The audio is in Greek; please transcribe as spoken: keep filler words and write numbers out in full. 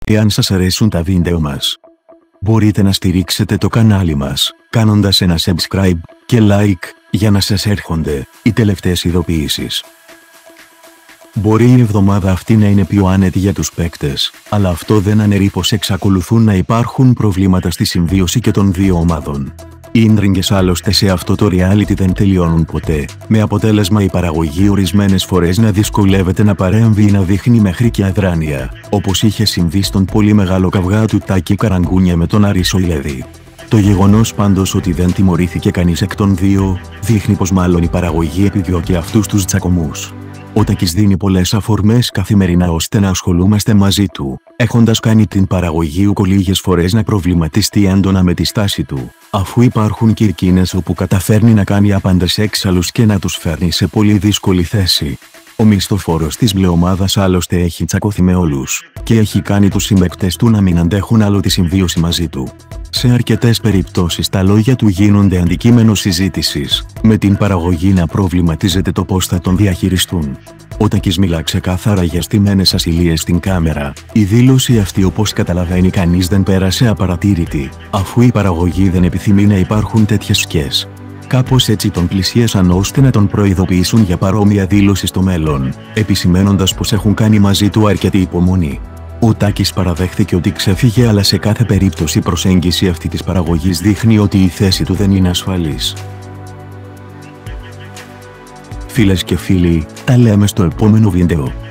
Εάν σας αρέσουν τα βίντεο μας, μπορείτε να στηρίξετε το κανάλι μας, κάνοντας ένα subscribe και like, για να σας έρχονται οι τελευταίες ειδοποιήσεις. Μπορεί η εβδομάδα αυτή να είναι πιο άνετη για τους παίκτες, αλλά αυτό δεν αναιρεί πως εξακολουθούν να υπάρχουν προβλήματα στη συμβίωση και των δύο ομάδων. Οι ίντριγκες άλλωστε σε αυτό το reality δεν τελειώνουν ποτέ, με αποτέλεσμα η παραγωγή ορισμένες φορές να δυσκολεύεται να παρέμβει ή να δείχνει μέχρι και αδράνεια, όπως είχε συμβεί στον πολύ μεγάλο καυγά του Τάκη Καραγκούνια με τον Άρη Σοηλέδη. Το γεγονός πάντως ότι δεν τιμωρήθηκε κανείς εκ των δύο, δείχνει πως μάλλον η παραγωγή επιδιώκει αυτούς τους τσακωμούς. Ο Τάκης δίνει πολλές αφορμές καθημερινά ώστε να ασχολούμαστε μαζί του, έχοντας κάνει την παραγωγή Ουκο λίγες φορές να προβληματιστεί έντονα με τη στάση του, αφού υπάρχουν και εκείνες όπου καταφέρνει να κάνει άπαντες έξαλλους και να τους φέρνει σε πολύ δύσκολη θέση. Ο μισθοφόρος της μπλε ομάδας άλλωστε έχει τσακωθεί με όλους, και έχει κάνει τους συμπαίκτες του να μην αντέχουν άλλο τη συμβίωση μαζί του. Σε αρκετές περιπτώσεις τα λόγια του γίνονται αντικείμενο συζήτησης, με την παραγωγή να προβληματίζεται το πώς θα τον διαχειριστούν. Ο Τάκης μιλά ξεκάθαρα για στημένες ασυλίες στην κάμερα. Η δήλωση αυτή, όπως καταλαβαίνει κανείς, δεν πέρασε απαρατήρητη, αφού η παραγωγή δεν επιθυμεί να υπάρχουν τέτοιες σκιές. Κάπως έτσι τον πλησίασαν ώστε να τον προειδοποιήσουν για παρόμοια δήλωση στο μέλλον, επισημαίνοντας πως έχουν κάνει μαζί του αρκετή υπομονή. Ο Τάκης παραδέχθηκε ότι ξέφυγε, αλλά σε κάθε περίπτωση η προσέγγιση αυτή της παραγωγής δείχνει ότι η θέση του δεν είναι ασφαλής. Φίλες και φίλοι, τα λέμε στο επόμενο βίντεο.